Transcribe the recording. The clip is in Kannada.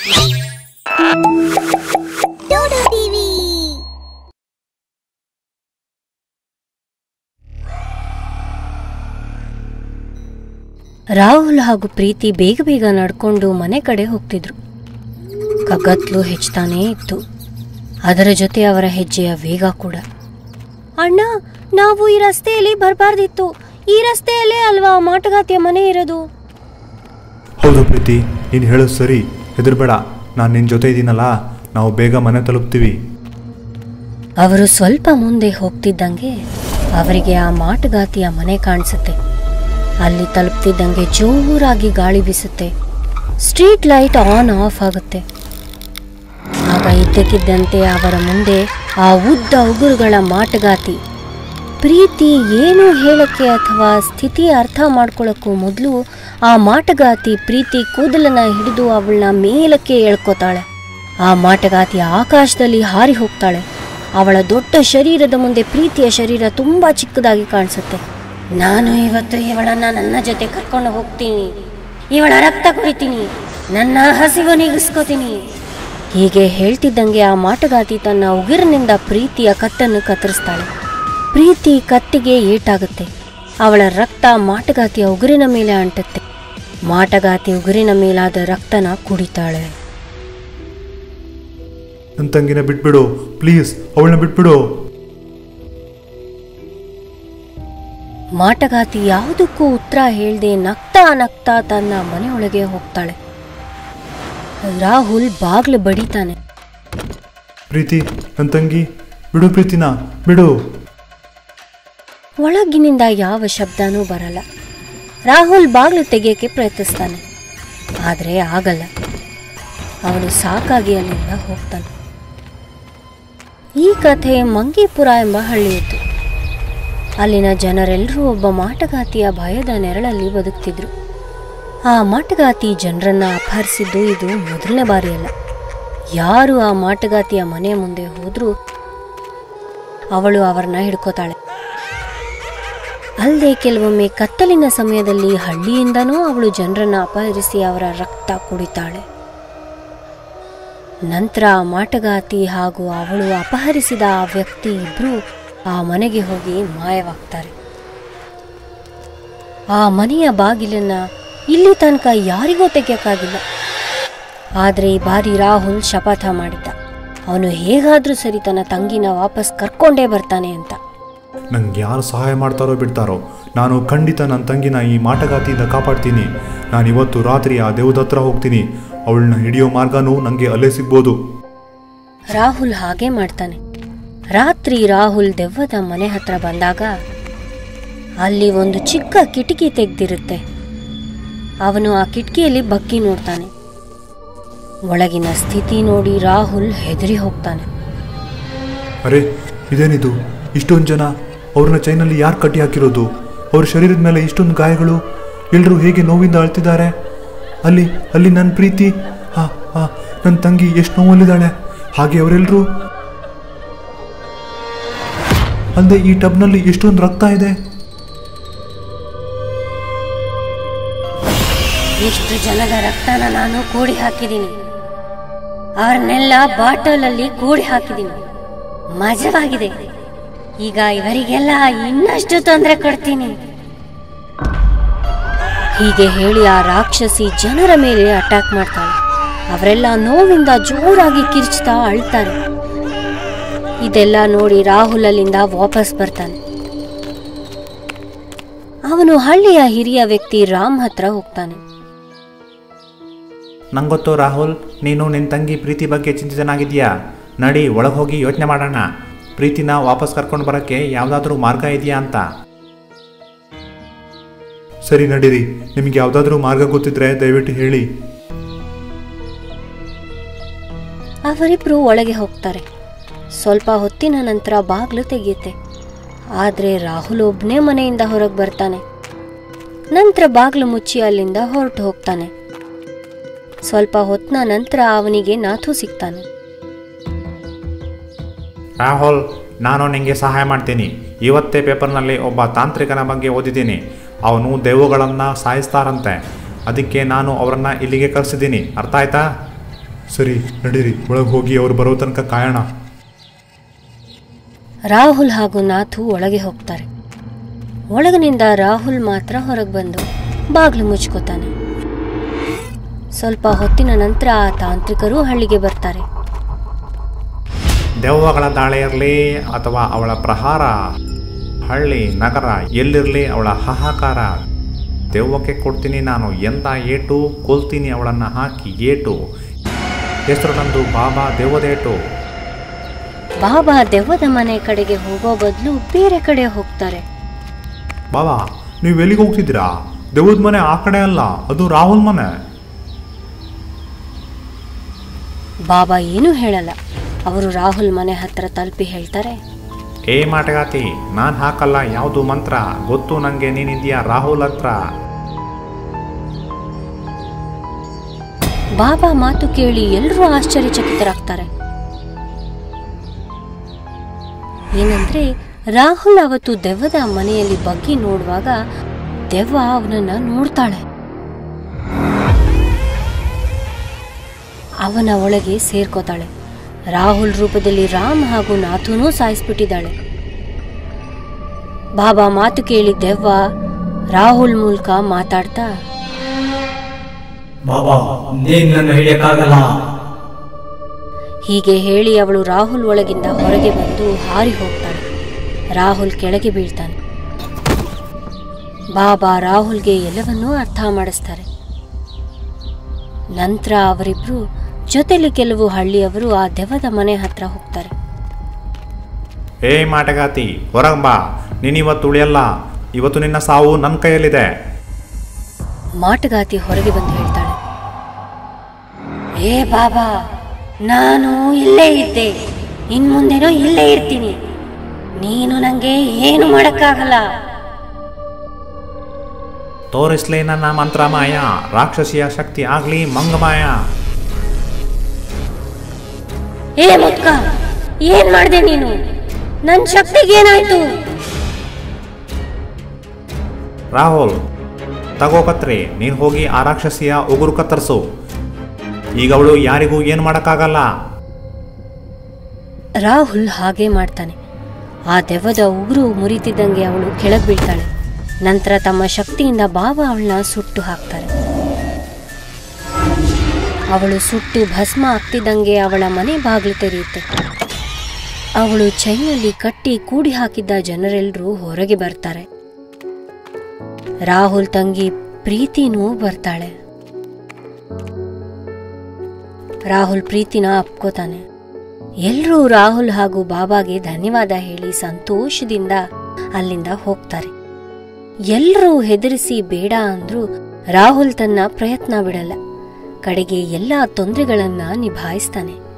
ರಾಹುಲ್ ಹಾಗೂ ಪ್ರೀತಿ ಬೇಗ ಬೇಗ ನಡ್ಕೊಂಡು ಮನೆ ಕಡೆ ಹೋಗ್ತಿದ್ರು. ಕಗ್ಗತ್ಲು ಹೆಚ್ಚುತ್ತಾನೇ ಇತ್ತು, ಅದರ ಜೊತೆ ಅವರ ಹೆಜ್ಜೆಯ ವೇಗ ಕೂಡ. ಅಣ್ಣ, ನಾವು ಈ ರಸ್ತೆಯಲ್ಲಿ ಬರಬಾರ್ದಿತ್ತು. ಈ ರಸ್ತೆಯಲ್ಲೇ ಅಲ್ವಾ ಮಾಟಗಾತಿಯ ಮನೆ ಇರೋದು? ಹೌದು ಪ್ರೀತಿ, ನೀನು ಹೇಳೋದು ಸರಿ. ಹೆದರ್ಬೇಡ, ನಾನು ನಿನ್ನ ಜೊತೆ ಇದ್ದೀನಲ್ಲ, ನಾವು ಬೇಗ ಮನೆ ತಲುಪ್ತೀವಿ. ಅವರು ಸ್ವಲ್ಪ ಮುಂದೆ ಹೋಗ್ತಿದ್ದಂಗೆ ಅವರಿಗೆ ಆ ಮಾಟಗಾತಿಯ ಮನೆ ಕಾಣಿಸುತ್ತೆ. ಅಲ್ಲಿ ತಲುಪ್ತಿದ್ದಂಗೆ ಜೋರಾಗಿ ಗಾಳಿ ಬೀಸುತ್ತೆ. ಸ್ಟ್ರೀಟ್ ಲೈಟ್ ಆನ್ ಆಫ್ ಆಗುತ್ತೆ. ಆಗ ಇದ್ದಕ್ಕಿದ್ದಂತೆ ಅವರ ಮುಂದೆ ಆ ಉದ್ದ ಉಗುರುಗಳ ಮಾಟಗಾತಿ. ಪ್ರೀತಿ ಏನು ಹೇಳಕ್ಕೆ ಅಥವಾ ಸ್ಥಿತಿ ಅರ್ಥ ಮಾಡ್ಕೊಳ್ಳೋಕ್ಕೂ ಮೊದಲು ಆ ಮಾಟಗಾತಿ ಪ್ರೀತಿ ಕೂದಲನ್ನ ಹಿಡಿದು ಅವಳನ್ನ ಮೇಲಕ್ಕೆ ಎಳ್ಕೋತಾಳೆ. ಆ ಮಾಟಗಾತಿ ಆಕಾಶದಲ್ಲಿ ಹಾರಿ ಹೋಗ್ತಾಳೆ. ಅವಳ ದೊಡ್ಡ ಶರೀರದ ಮುಂದೆ ಪ್ರೀತಿಯ ಶರೀರ ತುಂಬ ಚಿಕ್ಕದಾಗಿ ಕಾಣಿಸುತ್ತೆ. ನಾನು ಇವತ್ತು ಇವಳನ್ನ ನನ್ನ ಜೊತೆ ಕರ್ಕೊಂಡು ಹೋಗ್ತೀನಿ, ಇವಳ ರಕ್ತ ಕುಡಿತೀನಿ, ನನ್ನ ಹಸಿವು ನೀಗಿಸ್ಕೋತೀನಿ. ಹೀಗೆ ಹೇಳ್ತಿದ್ದಂಗೆ ಆ ಮಾಟಗಾತಿ ತನ್ನ ಉಗುರಿನಿಂದ ಪ್ರೀತಿಯ ಕತ್ತನ್ನು ಕತ್ತರಿಸ್ತಾಳೆ. ಪ್ರೀತಿ ಕತ್ತಿಗೆ ಏಟಾಗುತ್ತೆ. ಅವಳ ರಕ್ತ ಮಾಟಗಾತಿಯ ಉಗುರಿನ ಮೇಲೆ ಅಂಟುತ್ತೆ. ಮಾಟಗಾತಿ ಉಗುರಿನ ಮೇಲಾದ ರಕ್ತನ ಕುಡಿತಾಳೆ. ನನ್ನ ತಂಗಿನ ಬಿಟ್ಬಿಡು ಪ್ಲೀಸ್, ಅವಳನ್ನ ಬಿಟ್ಬಿಡು. ಮಾಟಗಾತಿ ಯಾವುದಕ್ಕೂ ಉತ್ತರ ಹೇಳ್ದೆ ನಗ್ತಾ ನಗ್ತಾ ತನ್ನ ಮನೆಯೊಳಗೆ ಹೋಗ್ತಾಳೆ. ರಾಹುಲ್ ಬಾಗ್ಲು ಬಡಿತಾನೆ. ಪ್ರೀತಿ, ನನ್ನ ತಂಗಿ, ಬಿಡು ಪ್ರೀತಿನ, ಬಿಡು. ಒಳಗಿನಿಂದ ಯಾವ ಶಬ್ದನೂ ಬರಲ್ಲ. ರಾಹುಲ್ ಬಾಗ್ಲು ತೆಗೆಯಕ್ಕೆ ಪ್ರಯತ್ನಿಸ್ತಾನೆ, ಆದರೆ ಆಗಲ್ಲ. ಅವನು ಸಾಕಾಗಿ ಅಲ್ಲಿಂದ ಹೋಗ್ತಾನೆ. ಈ ಕಥೆ ಮಂಗೀಪುರ ಎಂಬ ಹಳ್ಳಿಯಿತ್ತು. ಅಲ್ಲಿನ ಜನರೆಲ್ಲರೂ ಒಬ್ಬ ಮಾಟಗಾತಿಯ ಭಯದ ನೆರಳಲ್ಲಿ ಬದುಕ್ತಿದ್ರು. ಆ ಮಾಟಗಾತಿ ಜನರನ್ನ ಅಪಹರಿಸಿದ್ದು ಇದು ಮೊದಲನೇ ಬಾರಿಯಲ್ಲ. ಯಾರು ಆ ಮಾಟಗಾತಿಯ ಮನೆ ಮುಂದೆ ಹೋದ್ರೂ ಅವಳು ಅವರನ್ನ ಹಿಡ್ಕೋತಾಳೆ. ಅಲ್ಲದೆ ಕೆಲವೊಮ್ಮೆ ಕತ್ತಲಿನ ಸಮಯದಲ್ಲಿ ಹಳ್ಳಿಯಿಂದನೂ ಅವಳು ಜನರನ್ನ ಅಪಹರಿಸಿ ಅವರ ರಕ್ತ ಕುಡಿತಾಳೆ. ನಂತರ ಆ ಮಾಟಗಾತಿ ಹಾಗೂ ಅವಳು ಅಪಹರಿಸಿದ ಆ ವ್ಯಕ್ತಿ ಇಬ್ರು ಆ ಮನೆಗೆ ಹೋಗಿ ಮಾಯವಾಗ್ತಾರೆ. ಆ ಮನೆಯ ಬಾಗಿಲನ್ನ ಇಲ್ಲಿ ತನಕ ಯಾರಿಗೂ ತೆಗೆಯಕ್ಕಾಗಿಲ್ಲ. ಆದರೆ ಈ ಬಾರಿ ರಾಹುಲ್ ಶಪಥ ಮಾಡಿದ್ದ, ಅವನು ಹೇಗಾದ್ರೂ ಸರಿ ತನ್ನ ತಂಗಿನ ವಾಪಸ್ ಕರ್ಕೊಂಡೇ ಬರ್ತಾನೆ ಅಂತ. ನಂಗೆ ಯಾರು ಸಹಾಯ ಮಾಡ್ತಾರೋ ಬಿಡ್ತಾರೋ, ನಾನು ಖಂಡಿತ ನನ್ನ ತಂಗಿನ ಈ ಮಾಟಗಾತಿಯಿಂದ ಕಾಪಾಡ್ತೀನಿ. ನಾನು ಇವತ್ತು ರಾತ್ರಿ ಆ ದೇವದ ಹತ್ರ ಹೋಗ್ತೀನಿ. ಅವಳನ್ನ ಹಿಡಿಯೋ ಮಾರ್ಗನೂ ನನಗೆ ಅಲ್ಲೇ ಸಿಗ್ಬೋದು. ರಾಹುಲ್ ಹಾಗೆ ಮಾಡ್ತಾನೆ. ರಾತ್ರಿ ರಾಹುಲ್ ದೆವ್ವದ ಮನೆ ಹತ್ರ ಬಂದಾಗ ಅಲ್ಲಿ ಒಂದು ಚಿಕ್ಕ ಕಿಟಕಿ ತೆಗೆದಿರುತ್ತೆ. ಅವನು ಆ ಕಿಟಕಿಯಲ್ಲಿ ಬಗ್ಗಿ ನೋಡ್ತಾನೆ. ಒಳಗಿನ ಸ್ಥಿತಿ ನೋಡಿ ರಾಹುಲ್ ಹೆದರಿ ಹೋಗ್ತಾನೆ. ಅರೆ, ಇದೇನಿದು? ಇಷ್ಟೊಂದು ಜನ, ಅವ್ರನ್ನ ಚೈನಲ್ಲಿ ಯಾರು ಕಟ್ಟಿ ಹಾಕಿರೋದು? ಅವ್ರ ಶರೀರದ ಮೇಲೆ ಇಷ್ಟೊಂದು ಗಾಯಗಳು, ಎಲ್ಲರೂ ಹೇಗೆ ನೋವಿಂದ ಅಳ್ತಿದ್ದಾರೆ. ಅಲ್ಲಿ ನನ್ನ ಪ್ರೀತಿ, ನನ್ನ ತಂಗಿ ಎಷ್ಟು ನೋವಲ್ಲಿದ್ದಾಳೆ. ಹಾಗೆ ಅವರೆಲ್ಲರೂ ಅಲ್ಲದೆ ಈ ಟಬ್ನಲ್ಲಿ ಎಷ್ಟೊಂದು ರಕ್ತ ಇದೆ. ಎಷ್ಟು ಜನದ ರಕ್ತನ ನಾನು ಕೂಡಿ ಹಾಕಿದ್ದೀನಿ. ಅವ್ರನ್ನೆಲ್ಲ ಬಾಟಲಲ್ಲಿ ಕೂಡಿ ಹಾಕಿದ್ದೀನಿ. ಮಜವಾಗಿದೆ. ಈಗ ಇವರಿಗೆಲ್ಲ ಇನ್ನಷ್ಟು ತೊಂದರೆ ಕೊಡ್ತೀನಿ. ಹೀಗೆ ಹೇಳಿ ಆ ರಾಕ್ಷಸಿ ಜನರ ಮೇಲೆ ಅಟ್ಯಾಕ್ ಮಾಡ್ತಾಳೆ. ಅವರೆಲ್ಲ ನೋವಿಂದ ಜೋರಾಗಿ ಕಿರ್ಚ್ತಾ ಅಳ್ತಾರೆ. ಇದೆಲ್ಲ ನೋಡಿ ರಾಹುಲ್ ಅಲ್ಲಿಂದ ವಾಪಸ್ ಬರ್ತಾನೆ. ಅವನು ಹಳ್ಳಿಯ ಹಿರಿಯ ವ್ಯಕ್ತಿ ರಾಮ್ ಹತ್ರ ಹೋಗ್ತಾನೆ. ನಂಗೊತ್ತು ರಾಹುಲ್, ನೀನು ನಿನ್ನ ತಂಗಿ ಪ್ರೀತಿ ಬಗ್ಗೆ ಚಿಂತಿತನಾಗಿದೆಯಾ. ನಡಿ, ಒಳಗೆ ಹೋಗಿ ಯೋಚನೆ ಮಾಡೋಣ. ಪ್ರೀತಿನ ವಾಪಸ್ ಕರ್ಕೊಂಡು ಬರೋಕ್ಕೆ ಯಾವುದಾದ್ರೂ ಮಾರ್ಗ ಇದೆಯಾ ಅಂತ. ಸರಿ, ನಡೀರಿ. ನಿಮಗೆ ಯಾವುದಾದ್ರೂ ಮಾರ್ಗ ಗೊತ್ತಿದ್ರೆ ದಯವಿಟ್ಟು ಹೇಳಿ. ಅವರಿಬ್ರು ಒಳಗೆ ಹೋಗ್ತಾರೆ. ಸ್ವಲ್ಪ ಹೊತ್ತಿನ ನಂತರ ಬಾಗ್ಲು ತೆಗೆಯುತ್ತೆ. ಆದರೆ ರಾಹುಲ್ ಒಬ್ಬನೇ ಮನೆಯಿಂದ ಹೊರಗೆ ಬರ್ತಾನೆ. ನಂತರ ಬಾಗ್ಲು ಮುಚ್ಚಿ ಅಲ್ಲಿಂದ ಹೊರಟು ಹೋಗ್ತಾನೆ. ಸ್ವಲ್ಪ ಹೊತ್ತಿನ ನಂತರ ಅವನಿಗೆ ನಾಥು ಸಿಗ್ತಾನೆ. ರಾಹುಲ್, ನಾನು ನಿಮಗೆ ಸಹಾಯ ಮಾಡ್ತೀನಿ. ಇವತ್ತೇ ಪೇಪರ್ನಲ್ಲಿ ಒಬ್ಬ ತಾಂತ್ರಿಕನ ಬಗ್ಗೆ ಓದಿದ್ದೀನಿ. ಅವನು ದೆವ್ವಗಳನ್ನು ಸಾಯಿಸ್ತಾರಂತೆ. ಅದಕ್ಕೆ ನಾನು ಅವರನ್ನು ಇಲ್ಲಿಗೆ ಕರೆಸಿದ್ದೀನಿ. ಅರ್ಥ ಆಯ್ತಾ? ಸರಿ ನಡೀರಿ, ಒಳಗೆ ಹೋಗಿ ಅವ್ರು ಬರೋ ತನಕ ಕಾಯೋಣ. ರಾಹುಲ್ ಹಾಗೂ ನಾಥು ಒಳಗೆ ಹೋಗ್ತಾರೆ. ಒಳಗಿನಿಂದ ರಾಹುಲ್ ಮಾತ್ರ ಹೊರಗೆ ಬಂದು ಬಾಗ್ಲು ಮುಚ್ಕೋತಾನೆ. ಸ್ವಲ್ಪ ಹೊತ್ತಿನ ನಂತರ ಆ ತಾಂತ್ರಿಕರು ಹಳ್ಳಿಗೆ ಬರ್ತಾರೆ. ದೆವ್ವಗಳ ದಾಳಿ ಇರಲಿ ಅಥವಾ ಅವಳ ಪ್ರಹಾರ, ಹಳ್ಳಿ ನಗರ ಎಲ್ಲಿರಲಿ ಅವಳ ಹಾಹಾಕಾರ. ದೆವ್ವಕ್ಕೆ ಕೊಡ್ತೀನಿ ನಾನು ಎಂಥ ಏಟು, ಕೊಲ್ತೀನಿ ಅವಳನ್ನು ಹಾಕಿ ಏಟು. ಹೆಸರು ನಂದು ಬಾಬಾ ದೆವ್ವದೇಟು. ಬಾಬಾ ದೆವ್ವದ ಮನೆ ಕಡೆಗೆ ಹೋಗೋ ಬದಲು ಬೇರೆ ಕಡೆ ಹೋಗ್ತಾರೆ. ಬಾಬಾ, ನೀವು ಎಲ್ಲಿಗೆ ಹೋಗ್ತಿದ್ದೀರಾ? ದೆವ್ವದ ಮನೆ ಆ ಕಡೆ ಅಲ್ಲ, ಅದು ರಾಹುಲ್ ಮನೆ. ಬಾಬಾ ಏನೂ ಹೇಳಲ್ಲ. ಅವರು ರಾಹುಲ್ ಮನೆ ಹತ್ರ ತಲುಪಿ ಹೇಳ್ತಾರೆ, ಏ ಮಾಟಗಾತಿ, ನಾನು ಹಾಕಲ್ಲ ಯಾವುದು ಮಂತ್ರ, ಗೊತ್ತು ನನಗೆ ನೀನಿದೆಯಾ ರಾಹುಲ್ ಹತ್ರ. ಬಾಬಾ ಮಾತು ಕೇಳಿ ಎಲ್ಲರೂ ಆಶ್ಚರ್ಯಚಕಿತರಾಗ್ತಾರೆ. ಏನಂದ್ರೆ ರಾಹುಲ್ ಅವತ್ತು ದೆವ್ವದ ಮನೆಯಲ್ಲಿ ಬಗ್ಗಿ ನೋಡುವಾಗ ದೆವ್ವ ಅವನನ್ನ ನೋಡ್ತಾಳೆ. ಅವನ ಒಳಗೆ ಸೇರ್ಕೋತಾಳೆ. ರಾಹುಲ್ ರೂಪದಲ್ಲಿ ರಾಮ್ ಹಾಗೂ ನಾಥುನೂ ಸಾಯಿಸ್ಬಿಟ್ಟಿದ್ದಾಳೆ. ಬಾಬಾ ಮಾತು ಕೇಳಿ ದೆವ್ವ ರಾಹುಲ್ ಮೂಲಕ ಮಾತಾಡ್ತಾ, ಬಾಬಾ ನೀನನ್ನು ಹಿಡಿಯಕ್ಕಾಗಲ್ಲ. ಹೀಗೆ ಹೇಳಿ ಅವಳು ರಾಹುಲ್ ಒಳಗಿಂದ ಹೊರಗೆ ಬಂದು ಹಾರಿ ಹೋಗ್ತಾಳೆ. ರಾಹುಲ್ ಕೆಳಗೆ ಬೀಳ್ತಾನೆ. ಬಾಬಾ ರಾಹುಲ್ಗೆ ಎಲ್ಲವನ್ನೂ ಅರ್ಥ ಮಾಡಿಸ್ತಾರೆ. ನಂತರ ಅವರಿಬ್ರು ಜೊತೆಲಿ ಕೆಲವು ಹಳ್ಳಿಯವರು ಆ ದೆವ್ವದ ಮನೆ ಹತ್ರ ಹೋಗ್ತಾರೆ. ಏ ಮಾಟಗಾತಿ, ಹೊರಗೆ ಬಾ, ನೀನಿವತ್ತು ಉಳಿಯಲ್ಲ. ಇವತ್ತು ನಿನ್ನ ಸಾವು ನನ್ನ ಕೈಯಲ್ಲಿದೆ. ಮಾಟಗಾತಿ ಹೊರಗೆ ಬಂದು ಹೇಳ್ತಾಳೆ, ಏ ಬಾಬಾ, ನಾನು ಇಲ್ಲೇ ಇದ್ದೆ, ಇನ್ಮುಂದೆನೂ ಇಲ್ಲೇ ಇರ್ತೀನಿ. ನೀನು ನಂಗೆ ಏನು ಮಾಡಕ್ಕಾಗಲ್ಲ. ತೋರಿಸ್ಲೇ ನನ್ನ ಮಂತ್ರಮಾಯ, ರಾಕ್ಷಸಿಯ ಶಕ್ತಿ ಆಗ್ಲಿ ಮಂಗಮಾಯ. ಏ ಮುತ್ಕ, ಏನ್ ಮಾಡ್ದೆ ನೀನು? ನನ್ ಶಕ್ತಿಗೇನಾಯ್ತು? ರಾಹುಲ್ ತಗೋ ಕತ್ರಿ, ನೀನು ಹೋಗಿ ಆ ರಾಕ್ಷಸಿಯ ಉಗುರು ಕತ್ತರಿಸು. ಈಗ ಅವಳು ಯಾರಿಗೂ ಏನು ಮಾಡೋಕ್ಕಾಗಲ್ಲ. ರಾಹುಲ್ ಹಾಗೆ ಮಾಡ್ತಾನೆ. ಆ ದೆವ್ವದ ಉಗುರು ಮುರಿತಿದ್ದಂಗೆ ಅವಳು ಕೆಳಗೆ ಬೀಳ್ತಾಳೆ. ನಂತರ ತಮ್ಮ ಶಕ್ತಿಯಿಂದ ಬಾಬಾ ಅವಳನ್ನ ಸುಟ್ಟು ಹಾಕ್ತಾರೆ. ಅವಳು ಸುಟ್ಟು ಭಸ್ಮ ಆಗ್ತಿದ್ದಂಗೆ ಅವಳ ಮನೆ ಬಾಗಿಲು ತೆರೆಯುತ್ತೆ. ಅವಳು ಚೈನಲ್ಲಿ ಕಟ್ಟಿ ಕೂಡಿ ಹಾಕಿದ್ದ ಜನರೆಲ್ಲರೂ ಹೊರಗೆ ಬರ್ತಾರೆ. ರಾಹುಲ್ ತಂಗಿ ಪ್ರೀತಿನೂ ಬರ್ತಾಳೆ. ರಾಹುಲ್ ಪ್ರೀತಿನ ಅಪ್ಕೋತಾನೆ. ಎಲ್ಲರೂ ರಾಹುಲ್ ಹಾಗೂ ಬಾಬಾಗೆ ಧನ್ಯವಾದ ಹೇಳಿ ಸಂತೋಷದಿಂದ ಅಲ್ಲಿಂದ ಹೋಗ್ತಾರೆ. ಎಲ್ಲರೂ ಹೆದರಿಸಿ ಬೇಡ ಅಂದ್ರೂ ರಾಹುಲ್ ತನ್ನ ಪ್ರಯತ್ನ ಬಿಡಲ್ಲ. ಕಡೆಗೆ ಎಲ್ಲಾ ತೊಂದರೆಗಳನ್ನ ನಿಭಾಯಿಸ್ತಾನೆ.